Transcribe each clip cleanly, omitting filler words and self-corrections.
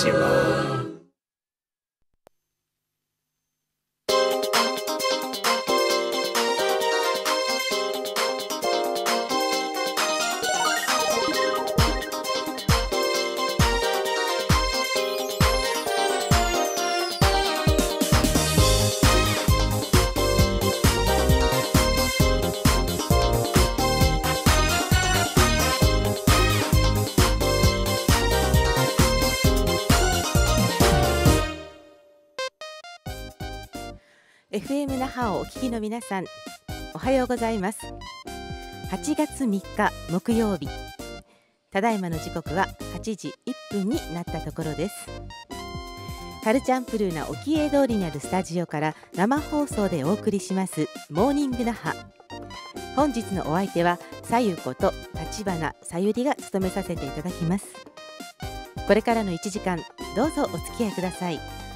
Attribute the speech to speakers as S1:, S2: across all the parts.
S1: ちは。
S2: FM 那覇をお聞きの皆さん、おはようございます。8月3日木曜日、ただいまの時刻は8時1分になったところです。カルチャンプルーな沖永通りにあるスタジオから生放送でお送りしますモーニング那覇。本日のお相手はさゆこと立花さゆりが務めさせていただきます。これからの1時間どうぞお付き合いください。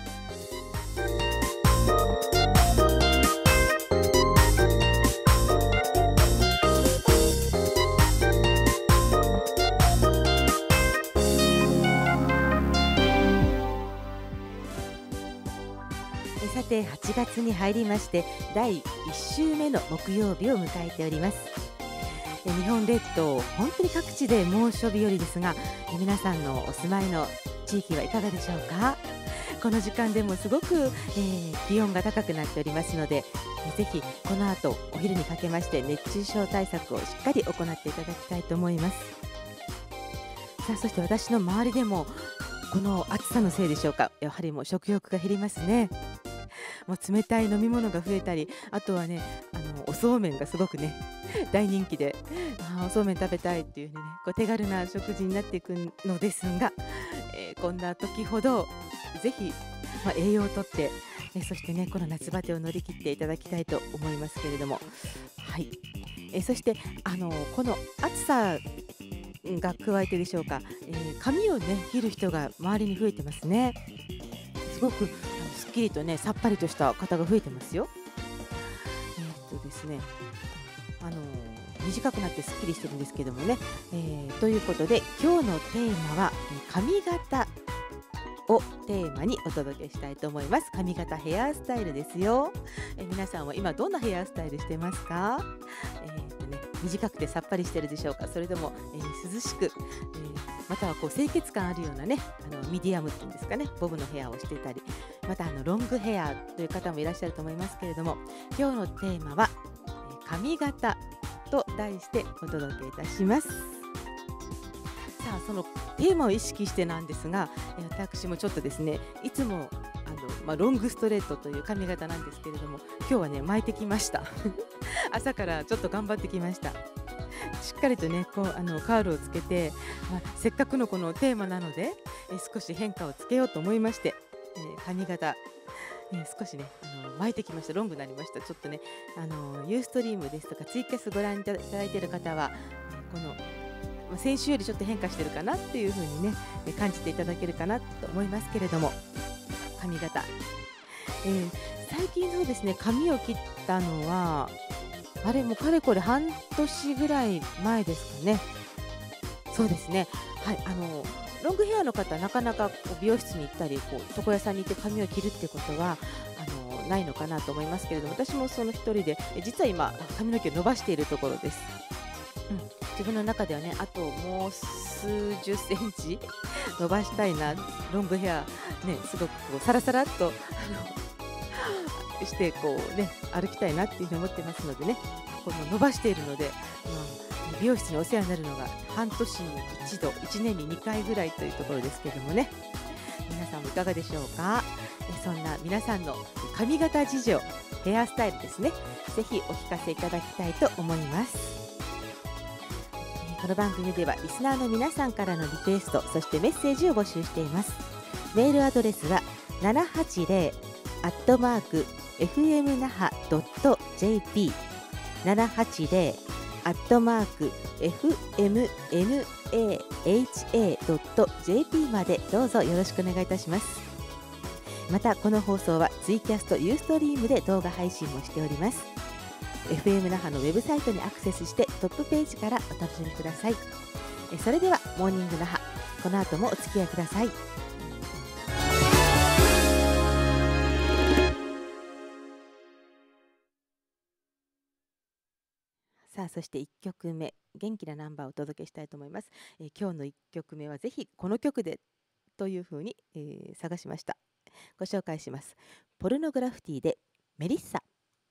S2: さて8月に入りまして第1週目の木曜日を迎えております。日本列島本当に各地で猛暑日よりですが、皆さんのお住まいの地域はいかがでしょうか。この時間でもすごく、気温が高くなっておりますので、ぜひこの後お昼にかけまして熱中症対策をしっかり行っていただきたいと思います。さあ、そして私の周りでもこの暑さのせいでしょうか、やはりもう食欲が減りますね。もう冷たい飲み物が増えたり、あとはね、おそうめんがすごくね大人気で、おそうめん食べたいっていうね、こう手軽な食事になっていくのですが、こんな時ほどぜひ、栄養をとって、そしてねこの夏バテを乗り切っていただきたいと思いますけれども、はい、そしてこの暑さが加えてでしょうか、髪をね切る人が周りに増えてますね。すごくすっきりとねさっぱりとした方が増えてますよ。ですね、短くなってすっきりしてるんですけどもね、ということで今日のテーマは髪型をテーマにお届けしたいと思います。髪型ヘアスタイルですよ。皆さんは今どんなヘアスタイルしてますか？短くてさっぱりしてるでしょうか、それとも、涼しく、またはこう清潔感あるようなねミディアムっていうんですかね、ボブのヘアをしていたり、またロングヘアという方もいらっしゃると思いますけれども、今日のテーマは髪型と題してお届けいたします。さあ、そのテーマを意識してなんですが、私もちょっとですね、いつもロングストレートという髪型なんですけれども、今日はね巻いてきました朝からちょっと頑張ってきました。しっかりとねこうカールをつけて、せっかくのこのテーマなので、少し変化をつけようと思いまして、髪型、少しね巻いてきました。ロングになりました。ちょっとねユーストリームですとかツイキャスご覧いただいている方は、この先週よりちょっと変化してるかなっていう風にね感じていただけるかなと思いますけれども、髪型、最近そうですね、髪を切ったのはあれもうかれこれ半年ぐらい前ですかね。そうですね、はい、ロングヘアの方なかなかこう美容室に行ったりこう床屋さんに行って髪を切るってことはないのかなと思いますけれども、私もその一人で実は今髪の毛を伸ばしているところです。自分の中ではね、あともう数十センチ伸ばしたいな、ロングヘアね、すごくこうサラサラっとしてこうね歩きたいなっていうふうに思ってますのでね、この伸ばしているので、美容室にお世話になるのが半年に一度、1年に2回ぐらいというところですけどもね、皆さんもいかがでしょうか。そんな皆さんの髪型事情、ヘアスタイルですね、ぜひお聞かせいただきたいと思います。この番組ではリスナーの皆さんからのリクエスト、そしてメッセージを募集しています。メールアドレスは780@fmnaha.jp 780@fmnaha.jp までどうぞよろしくお願いいたします。またこの放送はツイキャストユーストリームで動画配信もしております。FM 那覇のウェブサイトにアクセスしてトップページからお楽しみください。それではモーニング那覇、この後もお付き合いください。 さあそして1曲目元気なナンバーをお届けしたいと思います。今日の1曲目はぜひこの曲でというふうに、探しました。ご紹介します。ポルノグラフィティでメリッサ。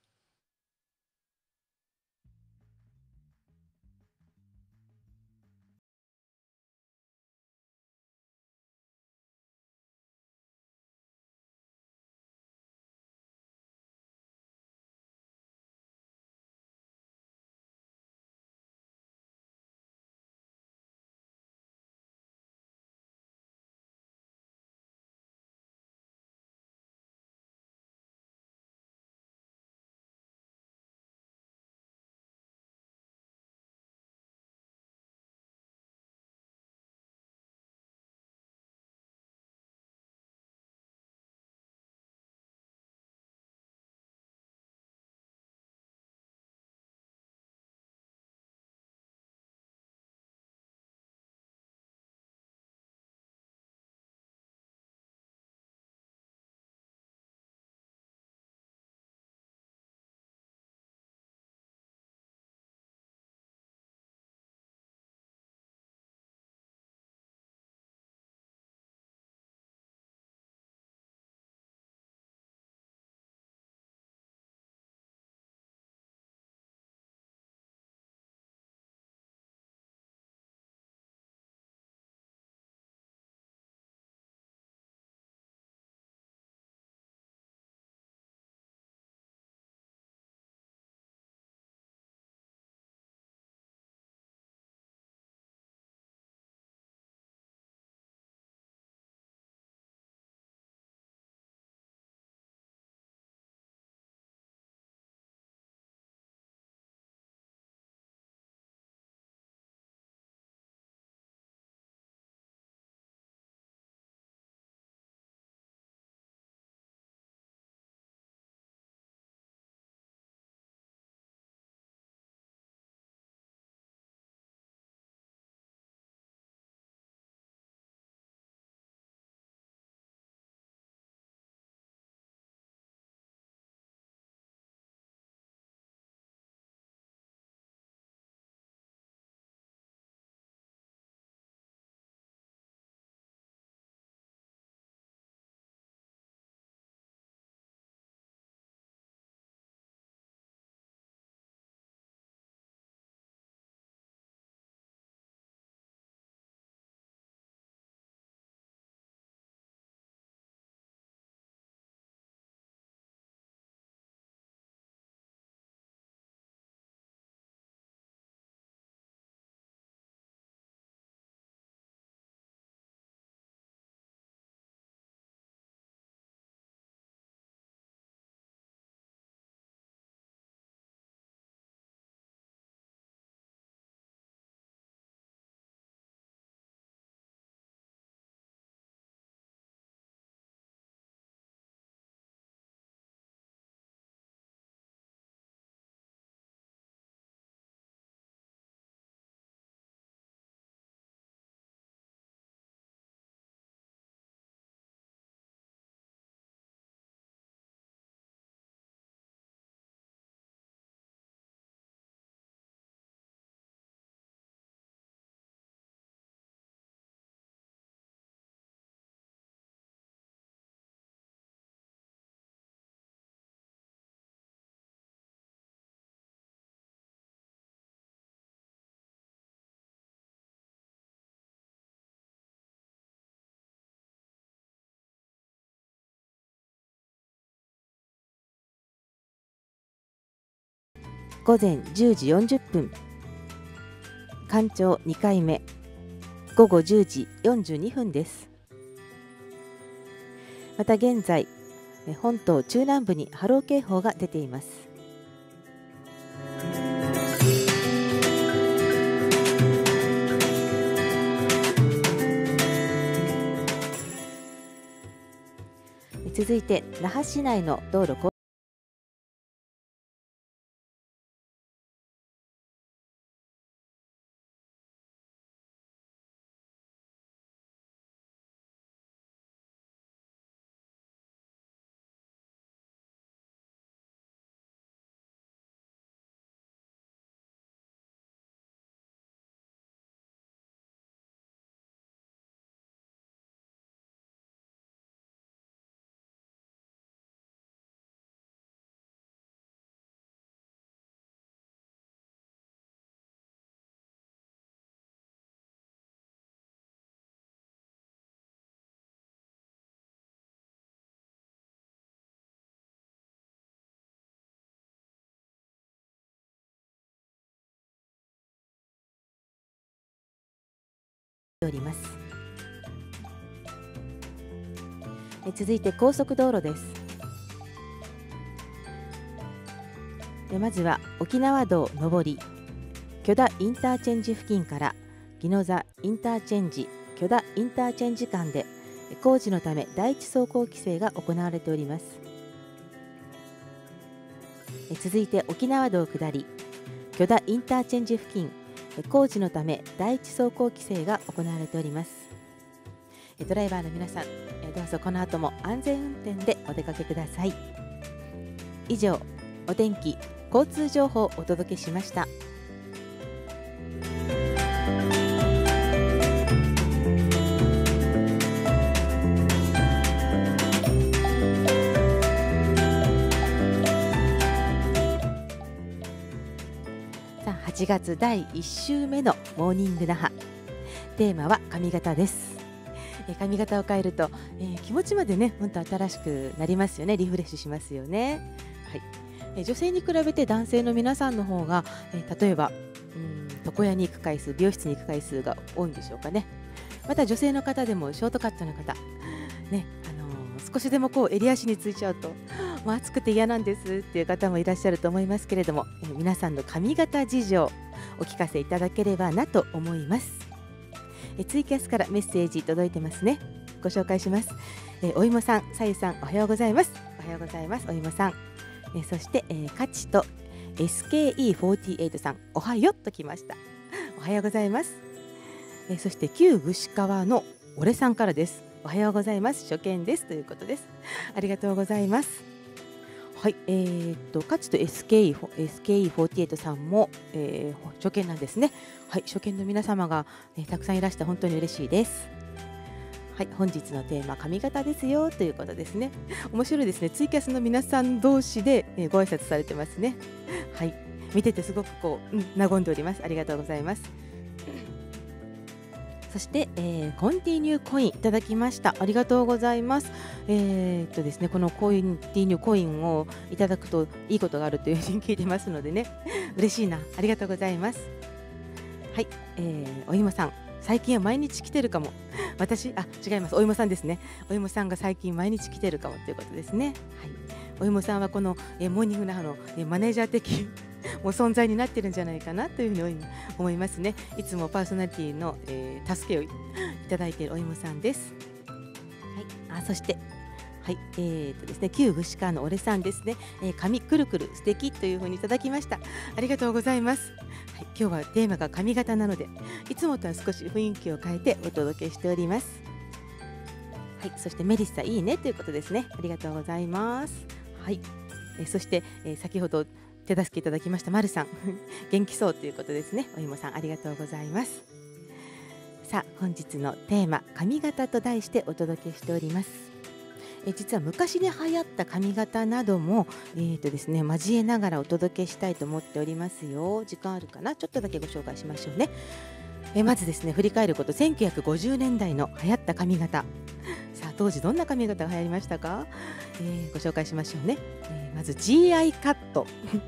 S2: 午前10時40分、干潮2回目、午後10時42分です。また現在、本島中南部に波浪警報が出ています。続いて那覇市内の道路おります。続いて高速道路です。まずは沖縄道上り許田インターチェンジ付近から宜野座インターチェンジ許田インターチェンジ間で工事のため第一走行規制が行われております。続いて沖縄道下り許田インターチェンジ付近工事のため第一走行規制が行われております。ドライバーの皆さん、どうぞこの後も安全運転でお出かけください。以上、お天気交通情報をお届けしました。8月第1週目のモーニング那覇、テーマは髪型です。髪型を変えると、気持ちまでね、本当新しくなりますよね。リフレッシュしますよね。はい。女性に比べて男性の皆さんの方が、例えば床屋に行く回数、美容室に行く回数が多いんでしょうかね。また女性の方でもショートカットの方、ね、少しでもこう襟足についちゃうともう暑くて嫌なんですっていう方もいらっしゃると思いますけれども、皆さんの髪型事情お聞かせいただければなと思います。ツイキャスからメッセージ届いてますね。ご紹介します。お芋さん、さゆさん、おはようございます。おはようございます、お芋さん。そして、カチと SKE48 さん、おはよっときました。おはようございます。そして旧串川の俺さんからです。おはようございます。初見ですということです。ありがとうございます。はい、かつと SKE48 さんも、初見なんですね。はい、初見の皆様が、たくさんいらして本当に嬉しいです。はい、本日のテーマ髪型ですよということですね。面白いですね。ツイキャスの皆さん同士で、ご挨拶されてますね。はい、見ててすごくこう、和んでおります。ありがとうございます。そして、コンティニューコインいただきました。ありがとうございます。ですね、このコンティニューコインをいただくといいことがあるというふうに聞いてますのでね、嬉しいな。ありがとうございます。はい、お芋さん、最近は毎日来てるかも。私、違います。お芋さんですね。お芋さんが最近毎日来てるかもということですね。はい、お芋さんはこの、モーニング那覇の、マネージャー的もう存在になってるんじゃないかなというふうに思いますね。いつもパーソナリティの、助けをいただいているお芋さんです。はい、そしてはいですね、旧串川の俺さんですね、髪くるくる素敵というふうにいただきました。ありがとうございます。はい、今日はテーマが髪型なので、いつもとは少し雰囲気を変えてお届けしております。はい、そしてメリッサいいねということですね。ありがとうございます。はい、そして、先ほど手助けいただきましたまるさん元気そうということですね。お芋さんありがとうございます。さあ、本日のテーマ髪型と題してお届けしております。実は昔に流行った髪型なども、ですね、交えながらお届けしたいと思っておりますよ。時間あるかな。ちょっとだけご紹介しましょうね。まずですね、振り返ること、1950年代の流行った髪型。さあ、当時どんな髪型が流行りましたか。ご紹介しましょうね。まず GI カット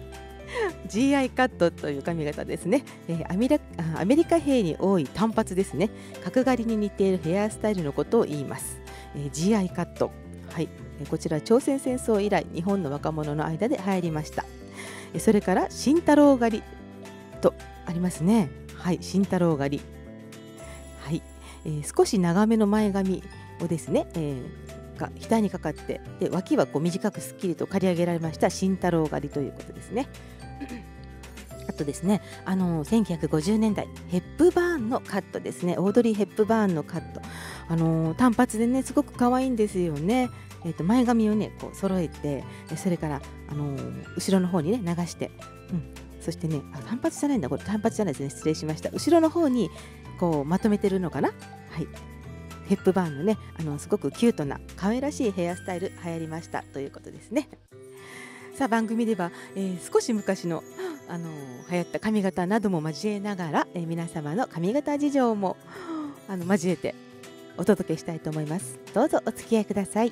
S2: GI カットという髪型ですね。アメリカ兵に多い単発ですね。角刈りに似ているヘアスタイルのことを言います。GI カット、はい、こちら朝鮮戦争以来日本の若者の間で流行りました。それから慎太郎刈りとありますね。はい、慎太郎刈り、はい、少し長めの前髪をですね、が額にかかって、で脇はこう短くすっきりと刈り上げられました慎太郎刈りということですね。あとですね、1950年代ヘップバーンのカットですね。オードリー・ヘップバーンのカット、単発でねすごく可愛いんですよね。前髪をねこう揃えて、それから、後ろの方にね流して、そしてね単発じゃないんだ、これ単発じゃないですね、失礼しました。後ろの方にこうまとめてるのかな。はい、ヘップバーンのねすごくキュートな可愛らしいヘアスタイル流行りましたということですね。さあ、番組では、少し昔の流行った髪型なども交えながら、皆様の髪型事情も交えてお届けしたいと思います。どうぞお付き合いください。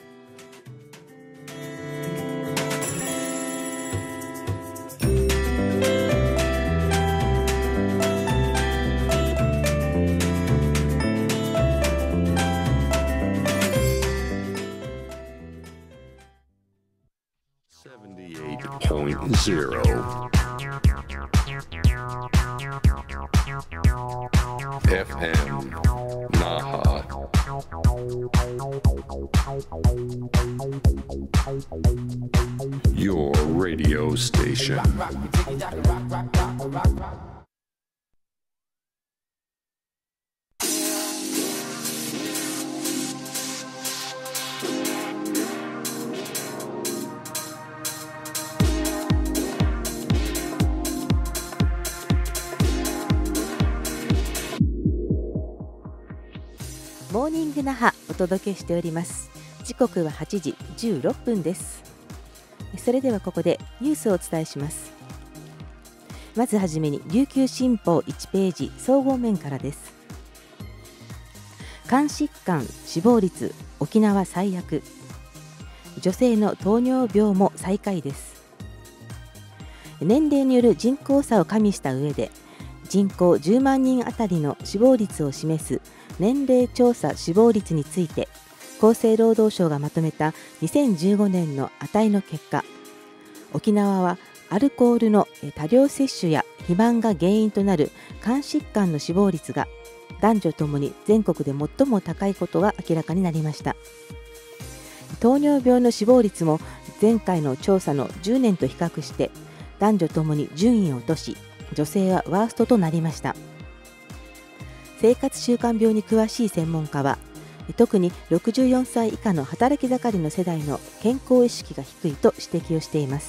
S1: FM Naha. Your radio station.
S2: モーニング那覇お届けしております。時刻は8時16分です。それではここでニュースをお伝えします。まずはじめに琉球新報1ページ総合面からです。肝疾患死亡率沖縄最悪、女性の糖尿病も最下位です。年齢による人口差を加味した上で人口10万人あたりの死亡率を示す年齢調査死亡率について厚生労働省がまとめた2015年の値の結果、沖縄はアルコールの多量摂取や肥満が原因となる肝疾患の死亡率が男女ともに全国で最も高いことが明らかになりました。糖尿病の死亡率も前回の調査の10年と比較して男女ともに順位を落とし、女性はワーストとなりました。生活習慣病に詳しい専門家は、特に64歳以下の働き盛りの世代の健康意識が低いと指摘をしています。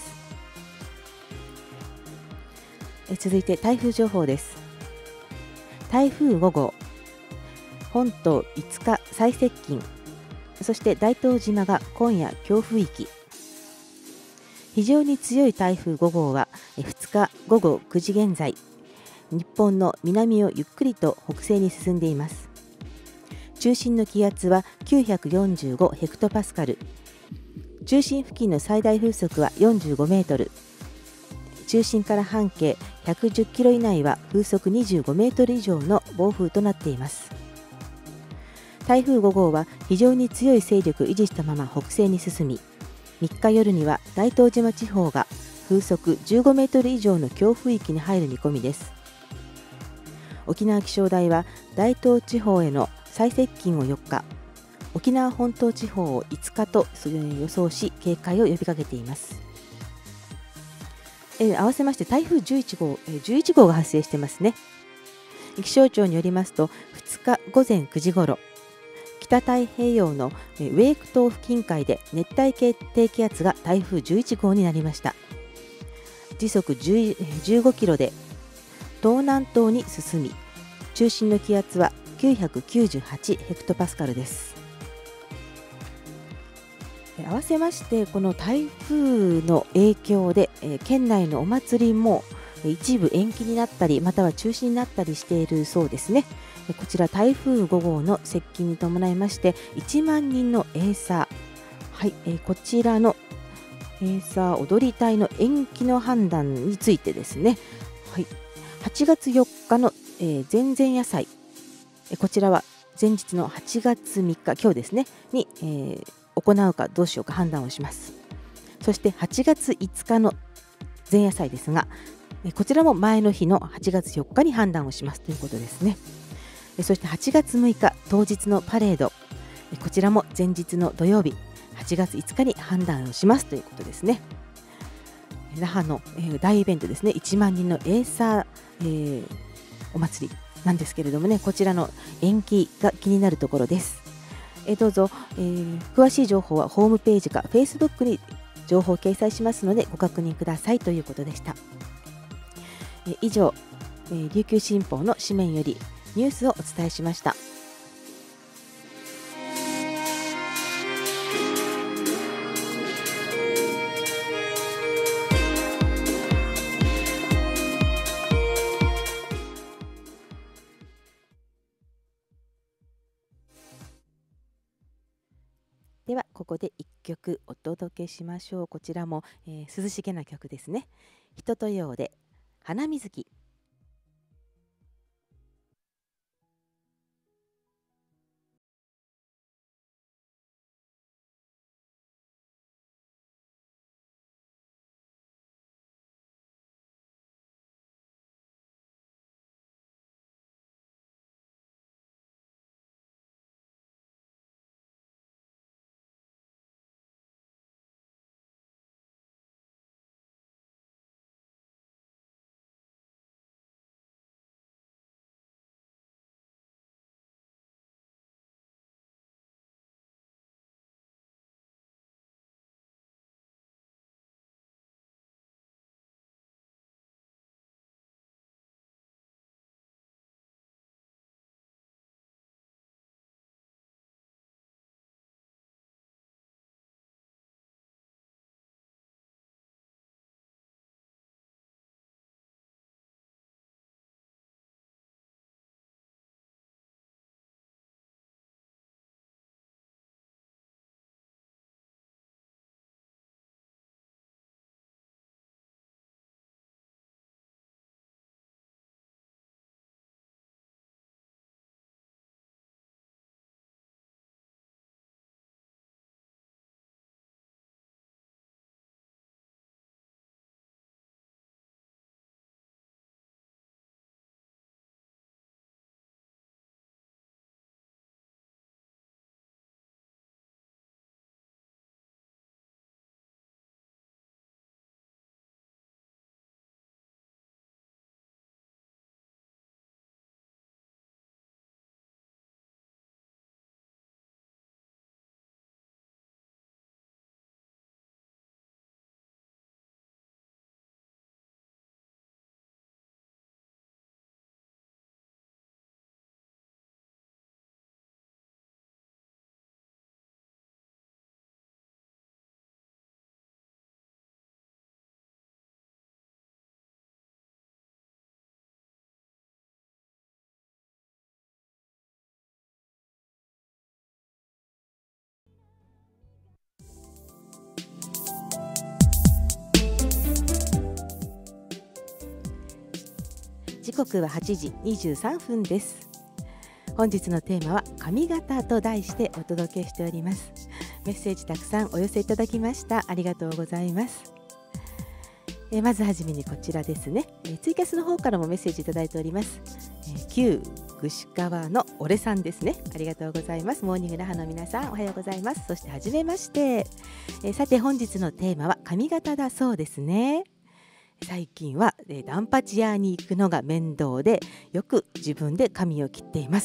S2: 続いて台風情報です。台風5号、本島5日最接近、そして大東島が今夜強風域。非常に強い台風5号は2日午後9時現在、日本の南をゆっくりと北西に進んでいます。中心の気圧は945ヘクトパスカル、中心付近の最大風速は45メートル、中心から半径110キロ以内は風速25メートル以上の暴風となっています。台風5号は非常に強い勢力を維持したまま北西に進み、3日夜には大東島地方が風速15メートル以上の強風域に入る見込みです。沖縄気象台は大東地方への最接近を4日、沖縄本島地方を5日と予想し警戒を呼びかけています。合わせまして台風11号が発生してますね。気象庁によりますと2日午前9時ごろ、北太平洋のウェーク島付近海で熱帯系低気圧が台風11号になりました。時速15キロで東南東に進み、中心の気圧は998ヘクトパスカルです。合わせましてこの台風の影響で県内のお祭りも一部延期になったりまたは中止になったりしているそうですね。こちら台風5号の接近に伴いまして1万人のエイサー、こちらのエイサー踊り隊の延期の判断についてですね、8月4日の、前々夜祭、こちらは前日の8月3日今日ですねに、行うかどうしようか判断をします。そして8月5日の前夜祭ですが、こちらも前の日の8月4日に判断をしますということですね。そして8月6日当日のパレード、こちらも前日の土曜日8月5日に判断をしますということですね。那覇の、大イベントですね、1万人のエイサー、お祭りなんですけれどもね、こちらの延期が気になるところです。どうぞ、詳しい情報はホームページか Facebook に情報を掲載しますのでご確認くださいということでした。以上、琉球新報の紙面よりニュースをお伝えしました。ではここで1曲お届けしましょう。こちらも、涼しげな曲ですね。人とようで花水木。 刻は8時23分です。本日のテーマは髪型と題してお届けしております。メッセージたくさんお寄せいただきました。ありがとうございます。まずはじめにこちらですね、ツイキャスの方からもメッセージいただいております。旧串川のオレさんですね。ありがとうございます。モーニング那覇の皆さん、おはようございます。そしてはじめまして。さて本日のテーマは髪型だそうですね。最近はダンパチ屋に行くのが面倒で、よく自分で髪を切っています。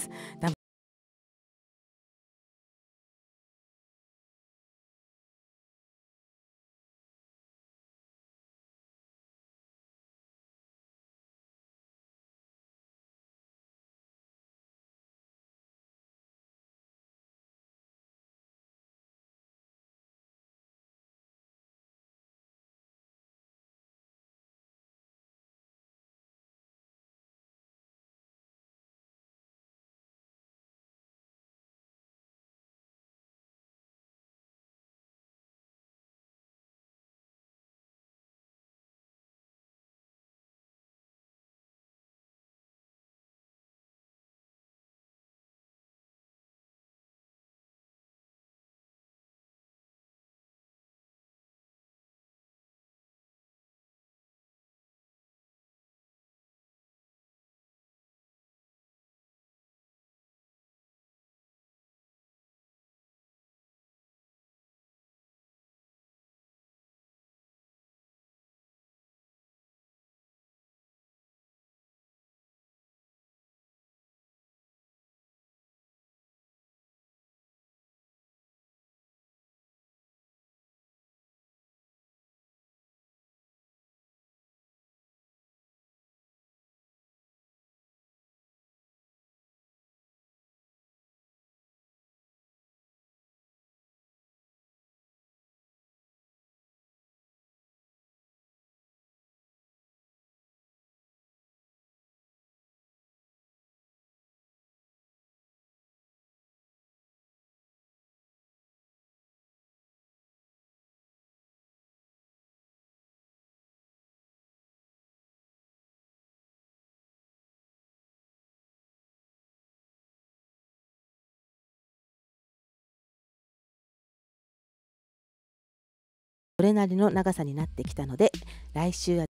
S2: それなりの長さになってきたので、来週は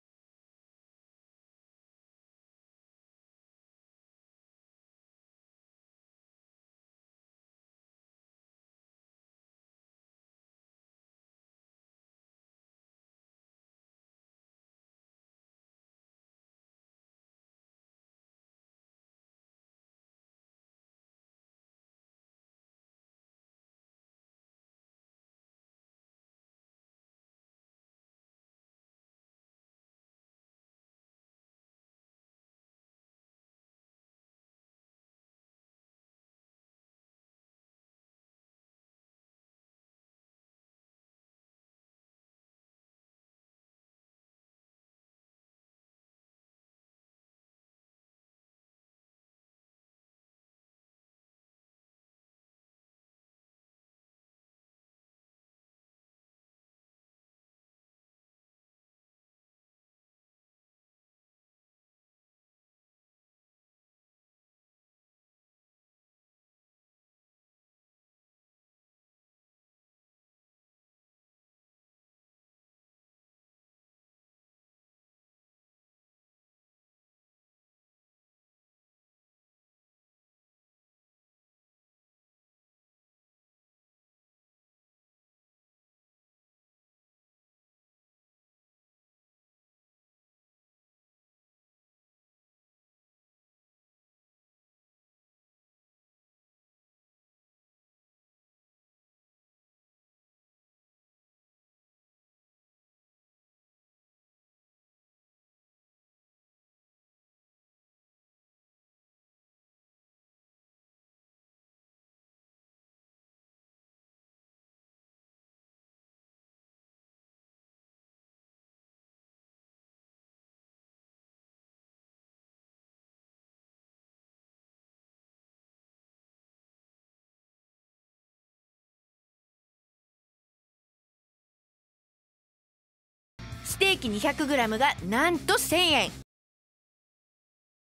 S3: ステーキ 200g がなんと1000円。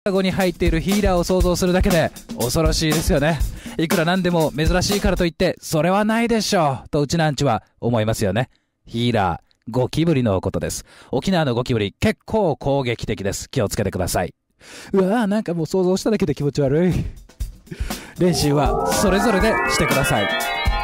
S3: 顎に入っているヒーラーを想像するだけで恐ろしいですよね。いくらなんでも珍しいからといってそれはないでしょうとうちなんちは思いますよね。ヒーラー、ゴキブリのことです。沖縄のゴキブリ結構攻撃的です。気をつけてください。うわー、なんかもう想像しただけで気持ち悪い。練習はそれぞれでしてください。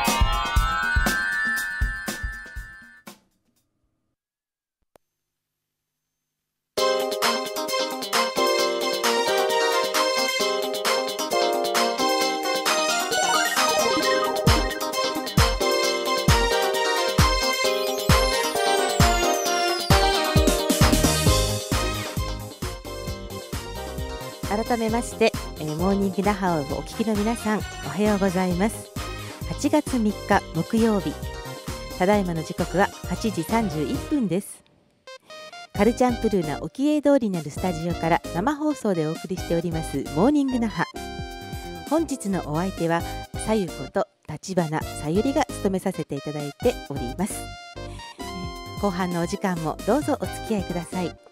S2: 改めまして、モーニング那覇をお聞きの皆さん、おはようございます。8月3日木曜日、ただいまの時刻は8時31分です。カルチャンプルーな沖永通りにあるスタジオから生放送でお送りしておりますモーニング那覇。本日のお相手はさゆこと立花さゆりが務めさせていただいております。後半のお時間もどうぞお付き合いください。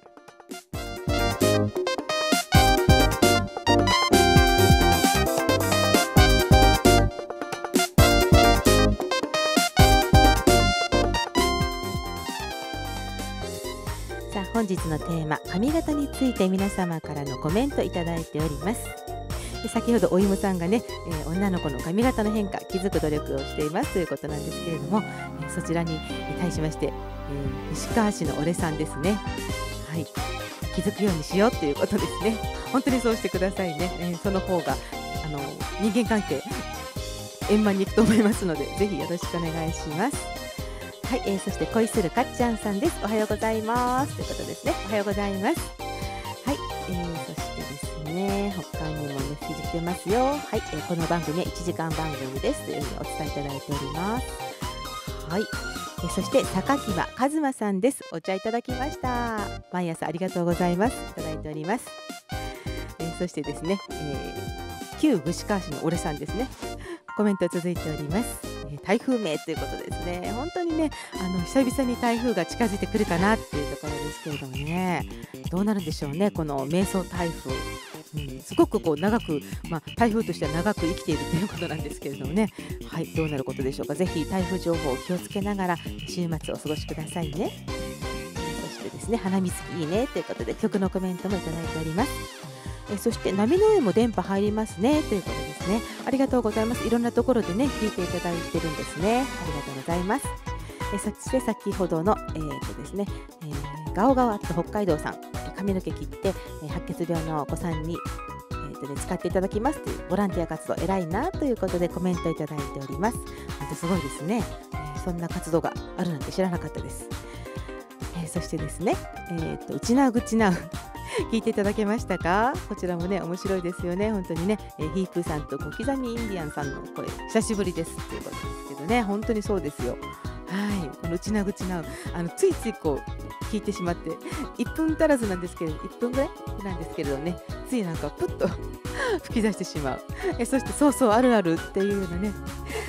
S2: 本日のテーマ、髪型について皆様からのコメントいただいております。先ほどお芋さんがね、女の子の髪型の変化気づく努力をしていますということなんですけれども、そちらに対しまして、西川市の俺さんですね、はい、気づくようにしようということですね。本当にそうしてくださいね。その方が人間関係円満にいくと思いますので、ぜひよろしくお願いします。はい、そして恋するかっちゃんさんです。おはようございますということですね。おはようございます。はい、そしてですね、他にもメッセージ来てますよ。はい、この番組は1時間番組ですというふうにお伝えいただいております。はい、そして坂木場和馬さんです。お茶いただきました。毎朝ありがとうございます。いただいております。そしてですね、旧串川市の俺さんですね。コメント続いております。台風名ということですね。本当にね、久々に台風が近づいてくるかなっていうところですけれどもね、どうなるんでしょうね、この迷走台風。すごくこう長く、台風としては長く生きているということなんですけれどもね、はい、どうなることでしょうか。ぜひ台風情報を気をつけながら週末をお過ごしくださいね。そしてですね、花見月いいねということで曲のコメントもいただいております。そして波の上も電波入りますねということですね。ありがとうございます。いろんなところでね聞いていただいてるんですね。ありがとうございます。そして先ほどのですね、ガオガオアット北海道さん、髪の毛切って白血病のお子さんに使っていただきますというボランティア活動偉いなということでコメントいただいております。本当すごいですね。そんな活動があるなんて知らなかったです。そしてですね、うちなうぐちなう聞いていただけましたか。こちらもね面白いですよね。本当にね、ヒープーさんと小刻みインディアンさんの声久しぶりですっていうことですけどね、本当にそうですよ。はい、このうちなぐちなうついついこう聞いてしまって1分足らずなんですけれど、1分ぐらいなんですけれどね、ついなんかプッと吹き出してしまう。そしてそうそうあるあるっていうようなね、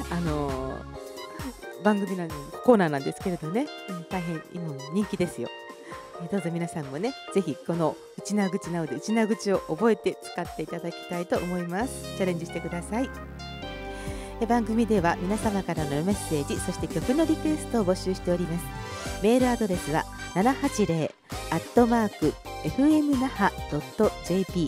S2: 番組コーナーなんですけれどね、大変今人気ですよ。どうぞ皆さんもね、ぜひこのうちなぐちなうでうちなぐちを覚えて使っていただきたいと思います。チャレンジしてください。番組では皆様からのメッセージ、そして曲のリクエストを募集しております。メールアドレスは 780@fmnaha.jp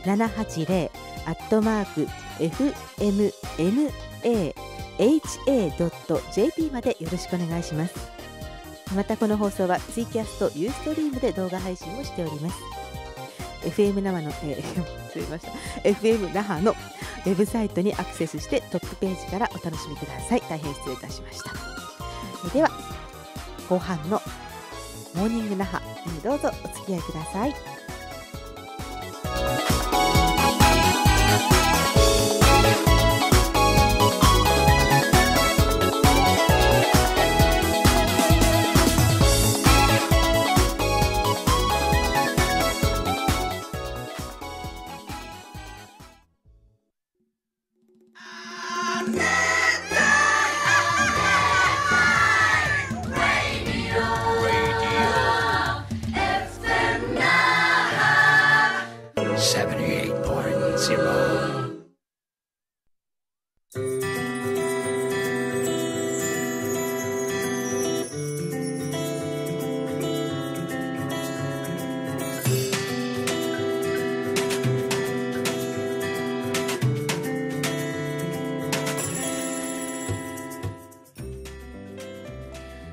S2: 780@fmnaha.jp までよろしくお願いします。またこの放送はツイキャスト、ユーストリームで動画配信もしております。FM 那覇の、FM 那覇のウェブサイトにアクセスしてトップページからお楽しみください。大変失礼いたしました。では後半のモーニング那覇にどうぞお付き合いください。
S4: FM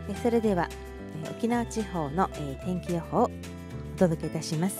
S2: それでは沖縄地方の天気予報をお届けいたします。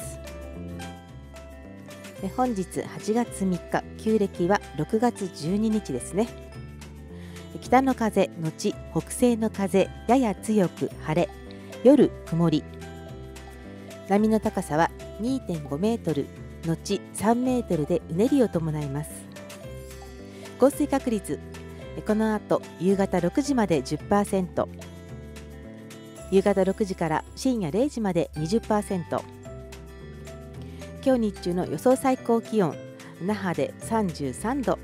S2: 本日8月3日、旧暦は6月12日ですね。北の風のち北西の風やや強く晴れ、夜曇り、波の高さは 2.5 メートルのち3メートルでうねりを伴います。降水確率、この後夕方6時まで 10%、 夕方6時から深夜0時まで 20%、 今日日中の予想最高気温、那覇で33度。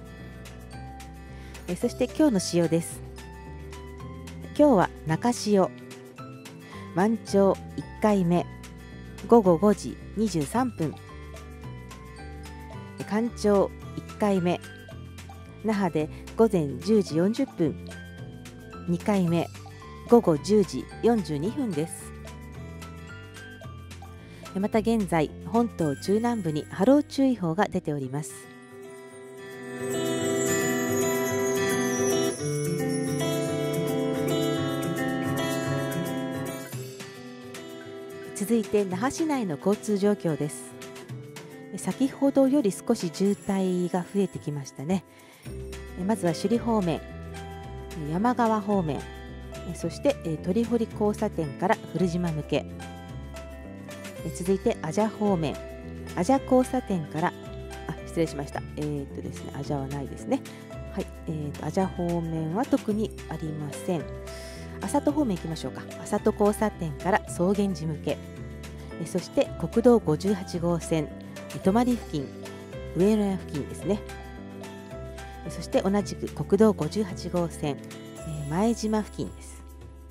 S2: そして今日の潮です。今日は中潮、満潮1回目午後5時23分、干潮1回目那覇で午前10時40分、2回目午後10時42分です。また現在本島中南部に波浪注意報が出ております。続いて那覇市内の交通状況です。先ほどより少し渋滞が増えてきましたね。まずは首里方面、山川方面、そして鳥堀交差点から古島向け、続いて阿謝方面、阿謝交差点から失礼しました。ですね、阿謝はないですね。はい、阿謝方面は特にありません。麻戸方面行きましょうか。麻戸交差点から草原寺向け、そして国道58号線泊付近、上野屋付近ですね。そして同じく国道58号線前島付近です。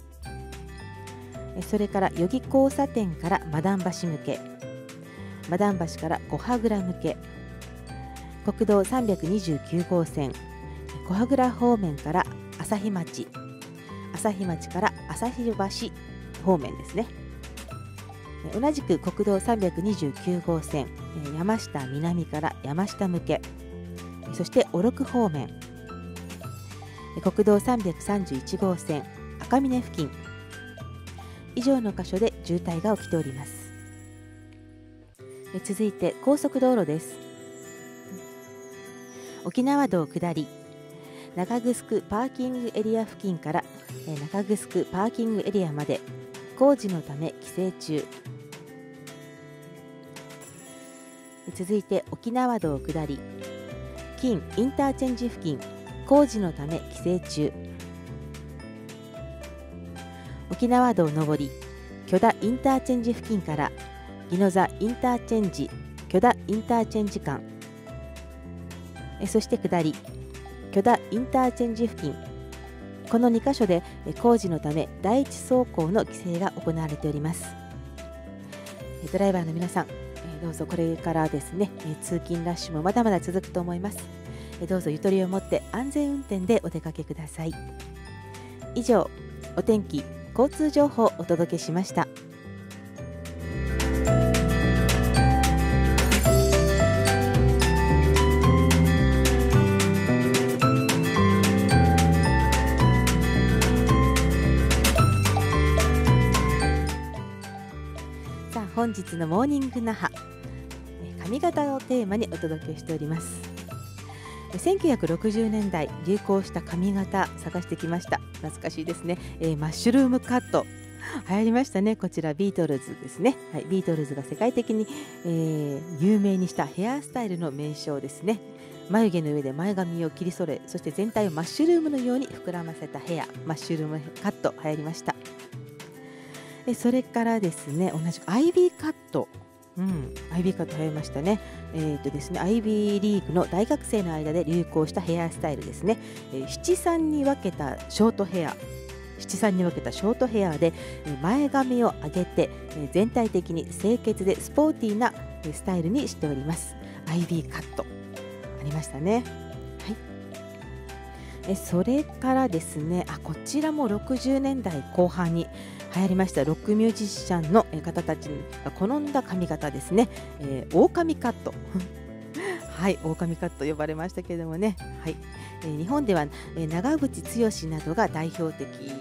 S2: それから余木交差点からマダン橋向け、マダン橋から小羽倉向け、国道329号線小羽倉方面から朝日町、朝日町から朝日橋方面ですね。同じく国道329号線山下南から山下向け、そして小禄方面、国道331号線赤峰付近、以上の箇所で渋滞が起きております。続いて高速道路です。沖縄道下り中城パーキングエリア付近から中城パーキングエリアまで工事のため規制中。続いて沖縄道下り金インターチェンジ付近工事のため規制中。沖縄道上り許田インターチェンジ付近から宜野座インターチェンジ許田インターチェンジ間、そして下り許田インターチェンジ付近、この2カ所で工事のため第一走行の規制が行われております。ドライバーの皆さん、どうぞこれからですね、通勤ラッシュもまだまだ続くと思います。どうぞゆとりを持って安全運転でお出かけください。以上、お天気交通情報をお届けしました。さあ、本日のモーニング那覇、髪型をテーマにお届けしております。1960年代流行した髪型探してきました。懐かしいですね。マッシュルームカット流行りましたね。こちらビートルズですね。はい、ビートルズが世界的に、有名にしたヘアスタイルの名称ですね。眉毛の上で前髪を切り揃え、そして全体をマッシュルームのように膨らませたヘア、マッシュルームカット流行りました。それからですね、同じくアイビーカット、アイビーカット流行りましたね。ですね、アイビーリーグの大学生の間で流行したヘアスタイルですね。七三に分けたショートヘア、で前髪を上げて全体的に清潔でスポーティーなスタイルにしております。アイビーカットありましたね。はい、それからですね、こちらも60年代後半に流行りましたロックミュージシャンの方たちが好んだ髪型ですね。狼カットはい、狼カット呼ばれましたけれどもね。はい、日本では長渕剛などが代表的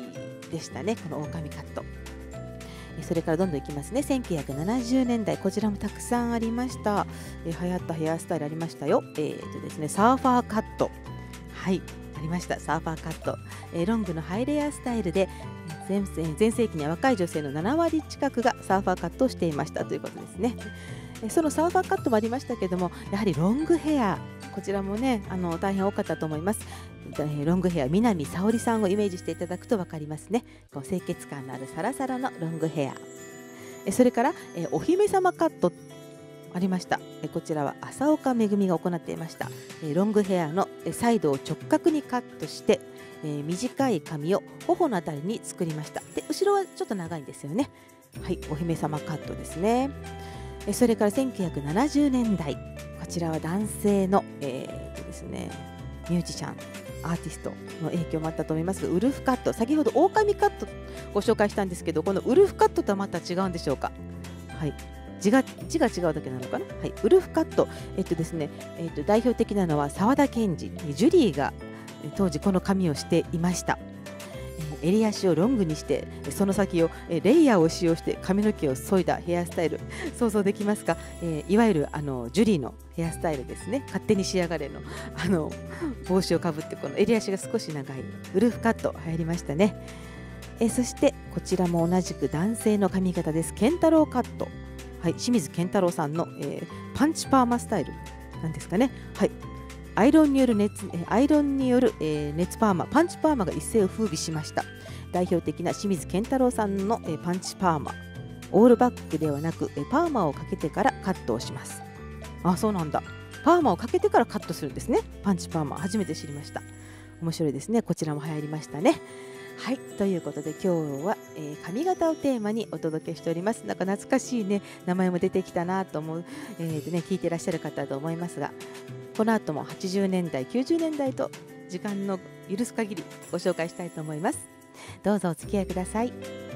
S2: でしたね、この狼カット。それからどんどんいきますね。1970年代、こちらもたくさんありました。流行ったヘアスタイルありましたよ。ですね、サーファーカット、はい、ありました。サーファーカット、ロングのハイレアスタイルで全盛期には若い女性の7割近くがサーファーカットをしていましたということですね。そのサーファーカットもありましたけれども、やはりロングヘア、こちらもね大変多かったと思います。ロングヘア、南沙織さんをイメージしていただくと分かりますね。こう清潔感のあるサラサラのロングヘア。それからお姫様カットありました。こちらは浅岡めぐみが行っていました。ロングヘアのサイドを直角にカットして、短い髪を頬のあたりに作りました。で後ろはちょっと長いんですよね。はい、お姫様カットですね。それから1970年代、こちらは男性の、ですね、ミュージシャンアーティストの影響もあったと思いますが、ウルフカット、先ほど狼カットご紹介したんですけど、このウルフカットとはまた違うんでしょうか。はい、字が違うだけなのかな。はい、ウルフカット、ですね、代表的なのは沢田研二、ジュリーが当時この髪をしていました。襟足をロングにして、その先をレイヤーを使用して髪の毛を削いだヘアスタイル、想像できますか。いわゆるジュリーのヘアスタイルですね。勝手に仕上がれの帽子をかぶって、この襟足が少し長いウルフカット流行りましたね。そしてこちらも同じく男性の髪型です。健太郎カット、はい、清水健太郎さんの、パンチパーマスタイルなんですかね。はい、アイロンによる熱パーマ、パンチパーマが一世を風靡しました。代表的な清水健太郎さんのパンチパーマ、オールバックではなくパーマをかけてからカットをします。あ、そうなんだ。パーマをかけてからカットするんですね。パンチパーマ、初めて知りました。面白いですね。こちらも流行りましたね。はい、ということで今日は、髪型をテーマにお届けしております。なんか懐かしいね、名前も出てきたなと思う、聞いていらっしゃる方だと思いますが、この後も80年代90年代と時間の許す限りご紹介したいと思います。どうぞお付き合いください。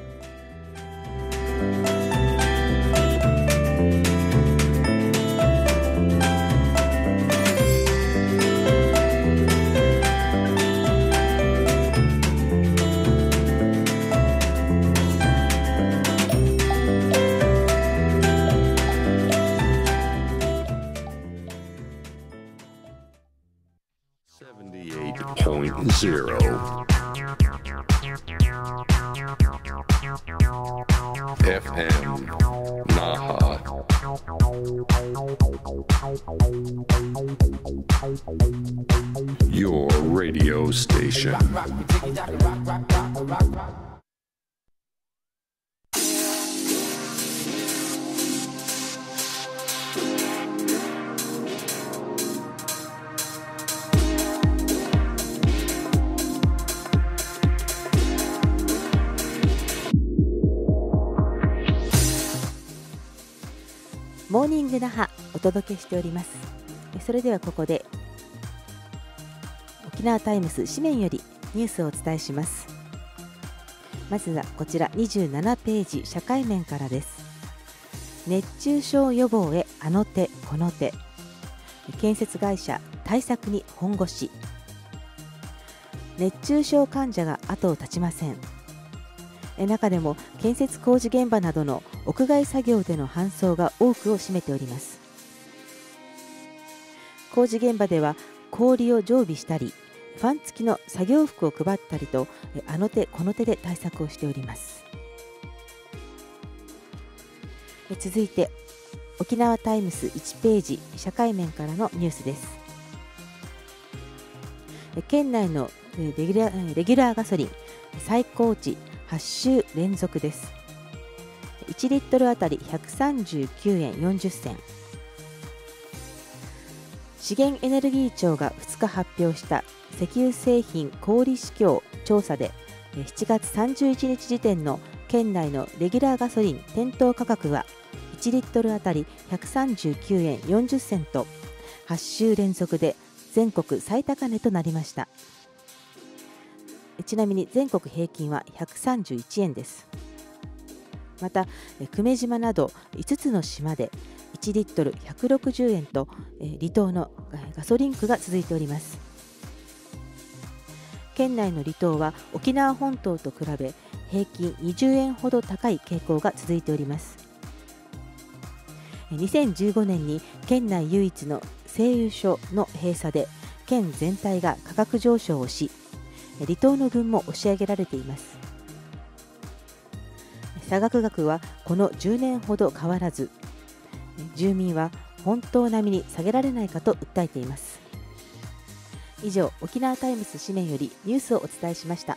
S1: 78.0 FM Naha. Your radio station.
S2: モーニング那覇お届けしております。それではここで沖縄タイムス紙面よりニュースをお伝えします。まずはこちら27ページ社会面からです。熱中症予防へあの手この手、建設会社対策に本腰。熱中症患者が後を絶ちません。中でも建設工事現場などの屋外作業での搬送が多くを占めております。工事現場では氷を常備したり、ファン付きの作業服を配ったりと、あの手この手で対策をしております。続いて沖縄タイムス1ページ社会面からのニュースです。県内のレギュラーガソリン最高値8週連続です。1リットルあたり139円40銭。資源エネルギー庁が2日発表した石油製品小売市況調査で、7月31日時点の県内のレギュラーガソリン店頭価格は1リットルあたり139円40銭と8週連続で全国最高値となりました。ちなみに全国平均は131円です。また久米島など5つの島で1リットル160円と離島のガソリン区が続いております。 県内の離島は沖縄本島と比べ平均20円ほど高い傾向が続いております。2015年に県内唯一の製油所の閉鎖で県全体が価格上昇をし、離島の分も押し上げられています。差額額はこの10年ほど変わらず、住民は本当並みに下げられないかと訴えています。以上、沖縄タイムズ紙面よりニュースをお伝えしました。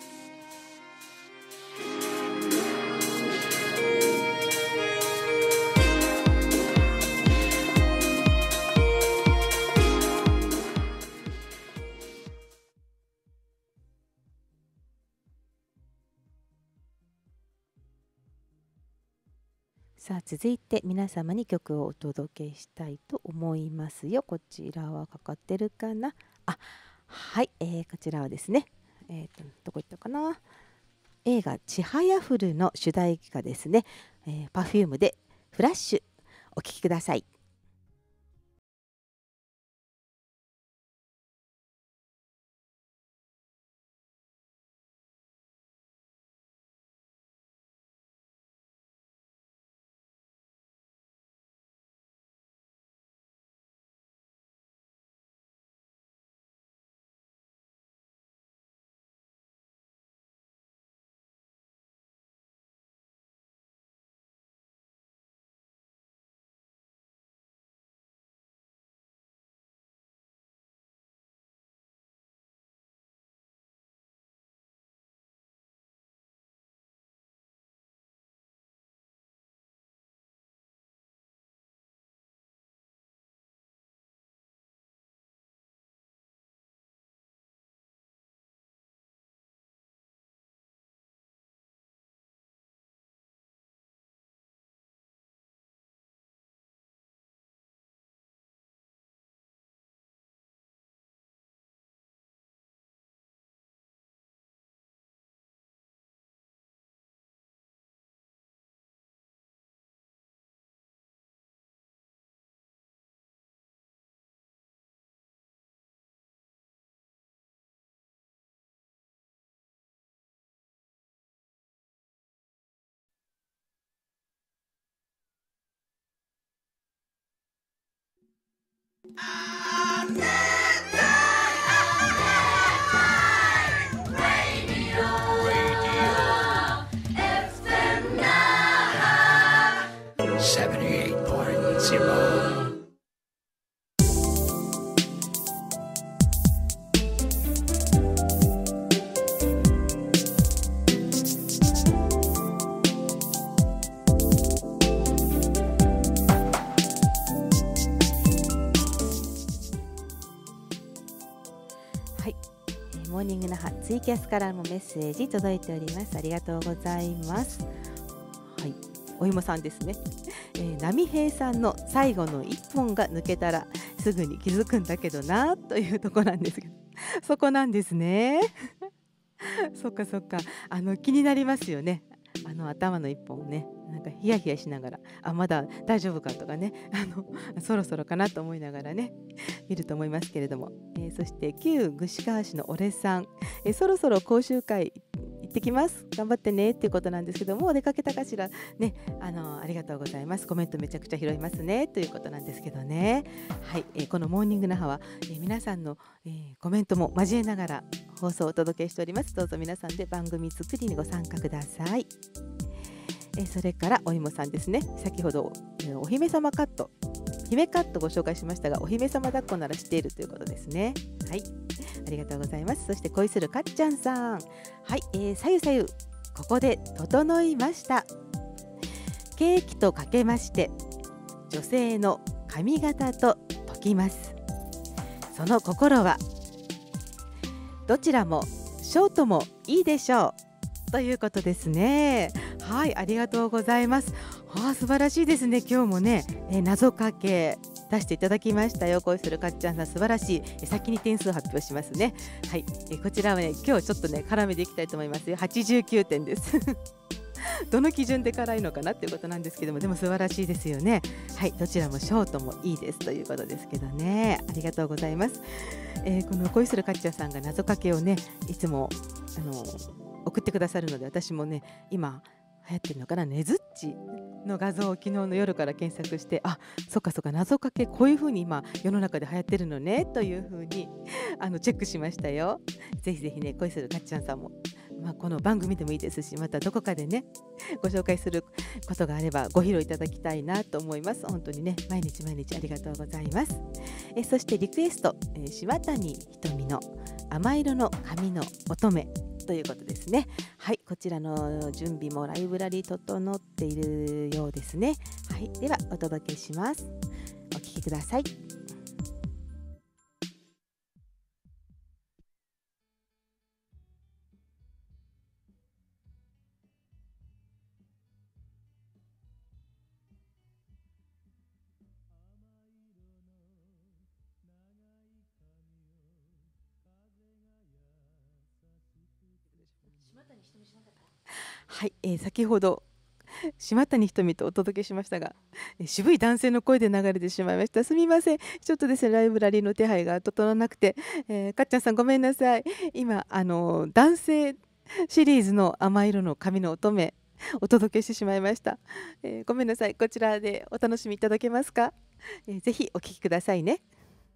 S2: さあ、続いて皆様に曲をお届けしたいと思いますよ。こちらはかかってるかな。はい、こちらはですね、どこ行ったかな。映画ちはやふるの主題歌ですね。Perfume でフラッシュ、お聴きください。モーニング那覇ツイキャスからもメッセージ届いております。ありがとうございます。はい、お芋さんですね。波平さんの最後の1本が抜けたらすぐに気づくんだけどなというとこなんですけど、そこなんですね。そっかそっか、気になりますよね。頭の1本ね、なんかヒヤヒヤしながら、まだ大丈夫かとかね、そろそろかなと思いながらね見ると思いますけれども、そして旧串川市のオレさん、そろそろ講習会行ってきます、頑張ってねっていうことなんですけども、お出かけたかしらね。ありがとうございます。コメントめちゃくちゃ拾いますねということなんですけどね。はい、このモーニング那覇は、皆さんの、コメントも交えながら放送をお届けしております。どうぞ皆さんで番組作りにご参加ください。それからお芋さんですね。先ほど、お姫様カット、姫カットご紹介しましたが、お姫様抱っこなら知っているということですね。はい、ありがとうございます。そして恋するかっちゃんさん、はい、さゆさゆここで整いました。ケーキとかけまして女性の髪型と解きます。その心はどちらもショートもいいでしょうということですね。はい、ありがとうございます。素晴らしいですね。今日もね、謎かけ出していただきましたよ。恋するかっちゃんさん、素晴らしい。先に点数発表しますね。はい、こちらはね、今日ちょっとね絡めていきたいと思いますよ。89点です。 どの基準で辛いのかなっていうことなんですけども、でも素晴らしいですよね。はい、どちらもショートもいいですということですけどね。ありがとうございます。この恋するカッチャさんが謎かけをね、いつも送ってくださるので、私もね今流行ってるのかな、ねずっちの画像を昨日の夜から検索して、あ、そっかそっか、謎かけこういう風に今世の中で流行ってるのねという風にチェックしましたよ。ぜひぜひね、恋するかっちゃんさんも、この番組でもいいですし、またどこかでねご紹介することがあればご披露いただきたいなと思います。本当にね、毎日毎日ありがとうございます。そしてリクエスト、柴谷ひとみの甘色の髪の乙女ということですね。はい、こちらの準備もライブラリ整っているようですね。はい、ではお届けします。お聴きください。はい、先ほど島谷ひとみとお届けしましたが、渋い男性の声で流れてしまいました。すみません、ちょっとですねライブラリーの手配が整わなくて、かっちゃんさんごめんなさい。今男性シリーズの甘色の髪の乙女お届けしてしまいました。ごめんなさい。こちらでお楽しみいただけますか。ぜひお聞きくださいね。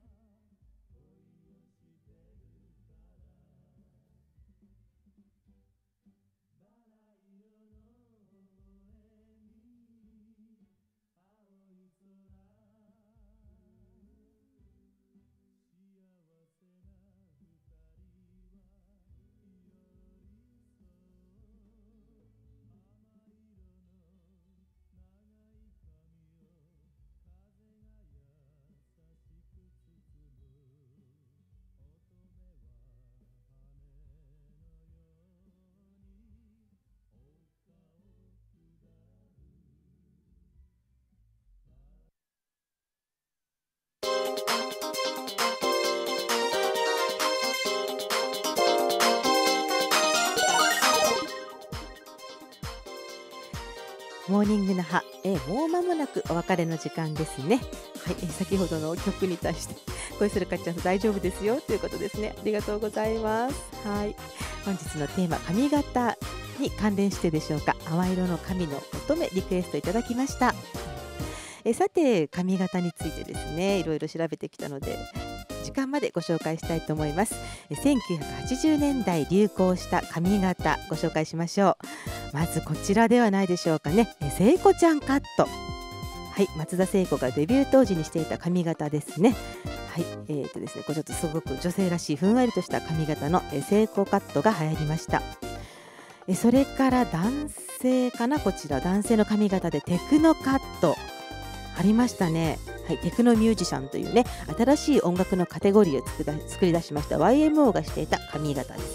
S2: モーニング那覇、もう間もなくお別れの時間ですね。はい、先ほどの曲に対して恋するかっちゃんさん大丈夫ですよということですね。ありがとうございます。はい、本日のテーマ髪型に関連してでしょうか、淡色の髪の乙女リクエストいただきました。さて髪型についてですね、いろいろ調べてきたので時間までご紹介したいと思います。1980年代流行した髪型ご紹介しましょう。まずこちらではないでしょうかね。聖子ちゃんカット。はい、松田聖子がデビュー当時にしていた髪型ですね。はい、ですね、これちょっとすごく女性らしいふんわりとした髪型の聖子カットが流行りました。それから男性かな、こちら男性の髪型でテクノカットありましたね。はい、テクノミュージシャンというね、新しい音楽のカテゴリーを作り出しました YMO がしていた髪型です。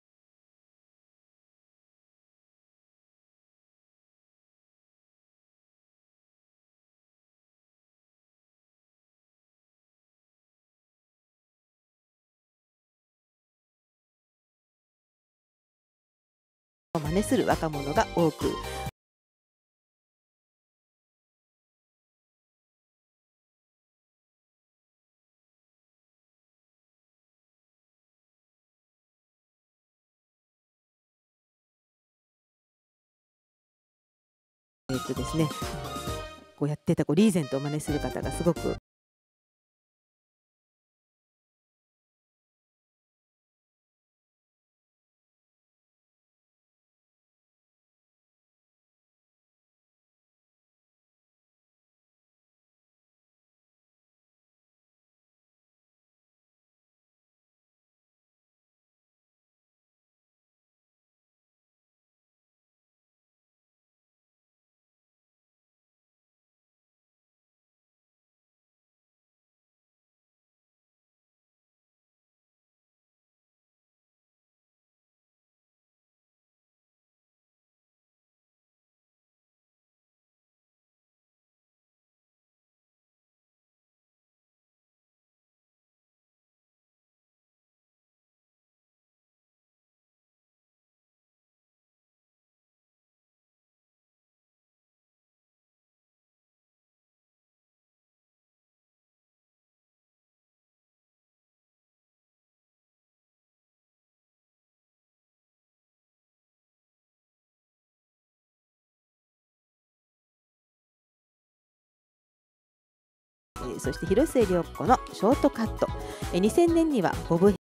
S2: 真似する若者が多くですね、こうやってたリーゼントを真似する方がすごくそして広末涼子のショートカット。2000年にはボブ